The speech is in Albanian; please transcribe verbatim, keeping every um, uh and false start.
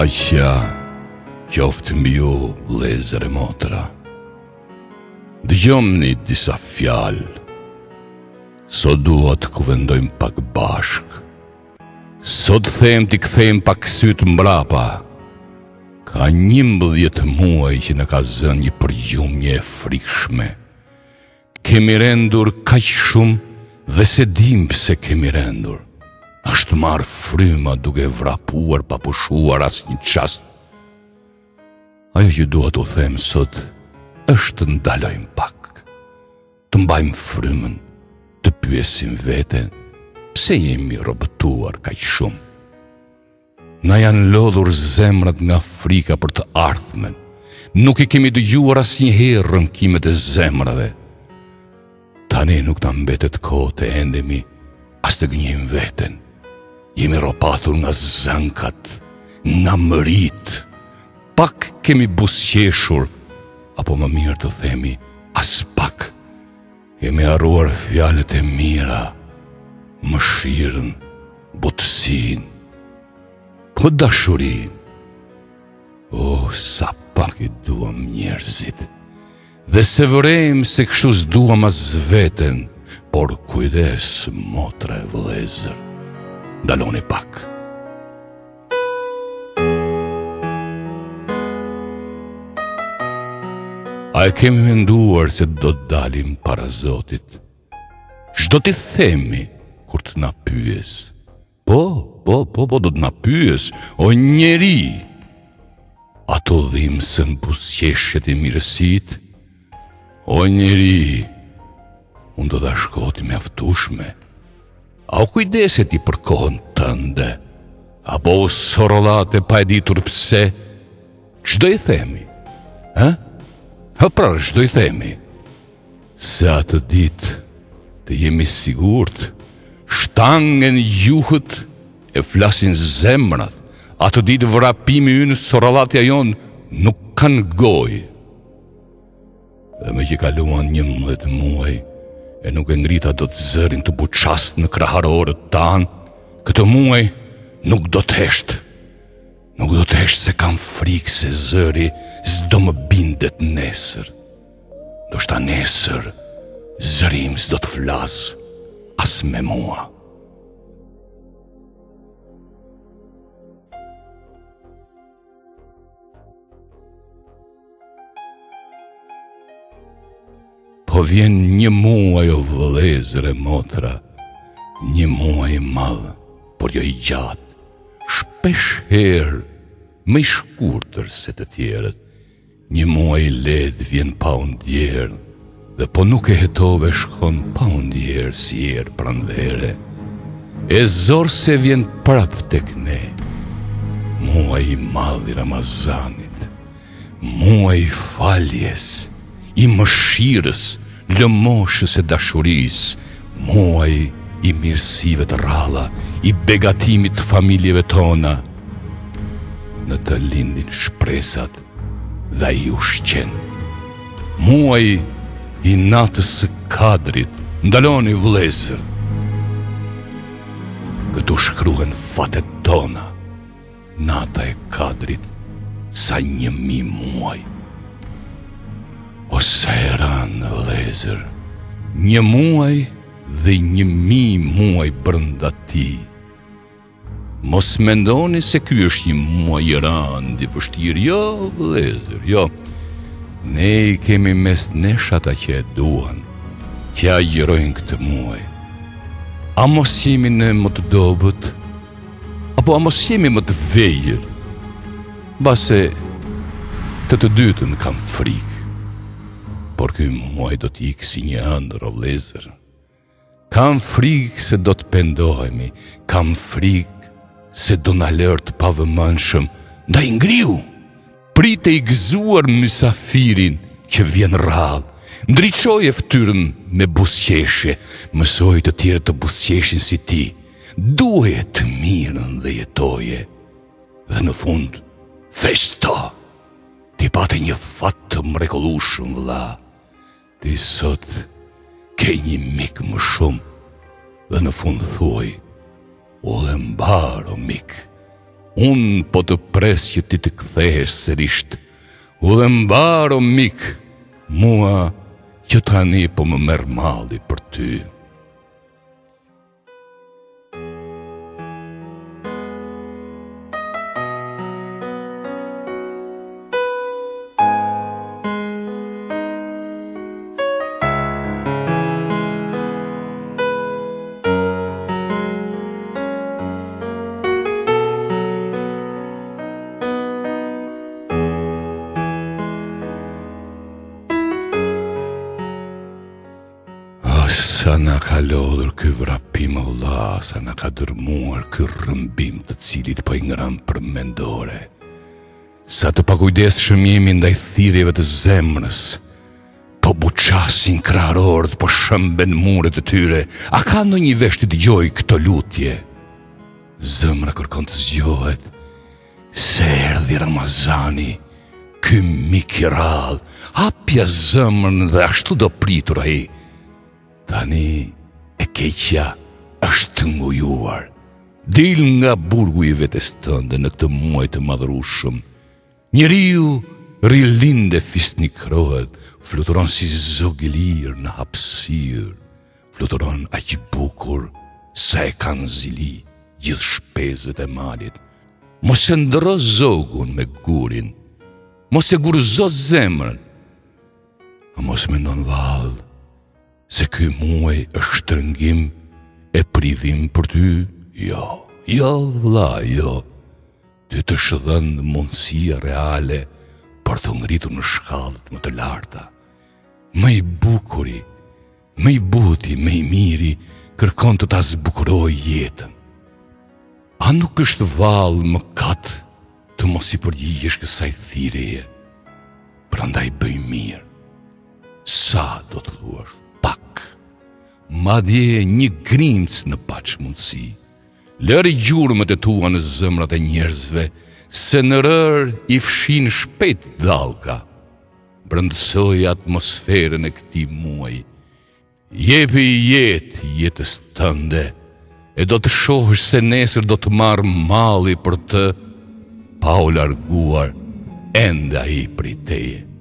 Paqja qoftë mbi ju, vëllezër e motra. Dëgjomni disa fjalë. Sot dua të kuvendojmë pak bashk. Sot them t'i kthejmë pak syt mbrapa. Ka njëmbëdhjetë muaj që në ka zënë një përgjumje e frikshme. Kemi rendur kaq shumë dhe se dim pse kemi rendur. Ashtë marë fryma duke vrapuar pa pushuar as një qast. Ajo që dua t'u them sot është të ndalojmë pak, të mbajmë frymën, të pyesim veten pse jemi robëtuar kaq shumë. Na janë lodhur zemrat nga frika për të ardhmen. Nuk i kemi dëgjuar asnjëherë rrënkimet e zemrave. Tani nuk na mbetet kohë të endemi as të gënjejmë veten. Jemi ropatur nga zënkat, nga mërit. Pak kemi buzëqeshur, apo më mirë të themi as pak. Kemi harruar fjalët e mira, mëshirën, butësinë, po dashurinë. Oh, sa pak i duam njerëzit. Dhe se vërejmë se kështu s'duam as veten, por kujdes, motra e vëllezër. Ndaloni pak. A e kemi menduar se do të dalim para Zotit? Ç'do t'i themi kur të na pyes? Po, po, po, po, do të na pyes, o njeri, ato dhimbsën buzëqeshjet e mirësit? O njeri, unë do t'a shkoti mjaftueshme. A u kujdeset i për kohën tënde? Apo u sorollate pa e ditur pse? Ç'do i themi? Ha? Ha pra, ç'do i themi? Se atë ditë të jemi sigurt, shtangen gjuhët e flasin zemrat. Atë ditë vrapimi ynë, sorollatja jonë nuk kanë gojë. Dhe me që kaluan njëmbëdhjetë muaj, e nuk e ngrita do të zërin të buqast në kraharorët tanë, këtë muaj nuk do të heshtë. Nuk do të heshtë se kam frikë se zëri s'do më bindet nesër. Do shta nesër, zërim s'do të flasë, as me mua. Po vjen një muaj, o vëllezër e motra, një muaj i madh, por jo i gjatë, shpesh herë më i shkurtër se të tjerët. Një muaj i lehtë vjen pa u ndjerë, dhe po nuk e hetove shkon pa u ndjerë si erë pranvere. E zorë se vjen prap tek ne, muaj i madh i Ramazanit, muaj i faljes, i mëshirës, lëmoshës e dashurisë, muaj i mirësive të ralla, i begatimit të familjeve tona. Në të lindin shpresat dhe i ushqen. Muaj i natës së Kadrit, ndaloni vëllezër. Këtu shkruhen fatet tona, nata e Kadrit, sa një mi muaj. O sa e ranë, vëllezër, një muaj dhe një mi muaj brënda ti. Mos mendoni se ky është një muaj i rënd i vështirë, jo, vëllezër, jo. Ne i kemi mes nesh ata që e duan, që agjerojnë këtë muaj. A mos jemi ne më të dobët, apo a mos jemi më të vejër? Base të të dytën kam frikë. Por ky muaj do t'ikë si një ëndër, o vëllezër. Kam frikë se do të pendohemi, kam frikë se do na lërë të pavëmendshëm ndaj ngriu. Prite i gëzuar mysafirin që vjen rrallë. Ndriçoje fytyrën me buzëqeshje, mësoj të tjerë të buzëqeshin si ti. Duaje të mirën dhe jetoje. Dhe në fund, festo. Ti pate një fat të mrekullueshëm, vëlla. Ti sot ke një mik më shumë, dhe në fund thuaj, u dhe mbar o mik, unë po të pres që ti të kthehesh sërisht. U dhe mbaro mik, mua që tani po më merr malli për ty. Sa na ka lodhur ky vrapim o vlla, sa na ka dërmuar ky rrëmbim të cilit po i ngram për mendore. Sa të pakujdesshëm jemi ndaj thirrjeve të zemrës, po buçasin krahorët, po shëmben muret e tyre. A ka ndonjë vesh të dëgjoj këtë lutje? Zemra kërkon të zgjohet, se erdhi Ramazani, ky mik i rrallë, hapja zemrën dhe ashtu do pritur ai. Tani e keqja është të ngujuar. Dil nga burgu i vetes tënde në këtë muaj të madhërueshëm. Njeriu rilinde fisnikrohet, fluturon si zog i lirë në hapësirë, fluturon aq bukur sa e kanë zili gjithë shpezët e malit. Mos e ndërro zogun me gurin, mos e gurzo zemrën, a mos mendon vallë se ky muaj është trëngim e privim për ty? Jo, jo vlla, jo. Ty të shëdhën mundësia reale për të ngritur në shkallët më të larta. Më i bukuri, më i buti, më i miri kërkon të ta zbukuroj jetën. A nuk është vallë mëkat të mos i përgjigjesh kësaj thirrjeje? Prandaj bëj mirë. Sa do të thuash? Pak, madje një grimc në paç mundësi. Lëri gjurmët e tua në zemrat e njerëzve, se në rër i fshin shpejt dallka. Brëndësoj atmosferën e këtij muaji. Jepi jetë jetës tënde, e do të shohësh se nesër do të marr malli për të, pa u larguar ende ai prej teje.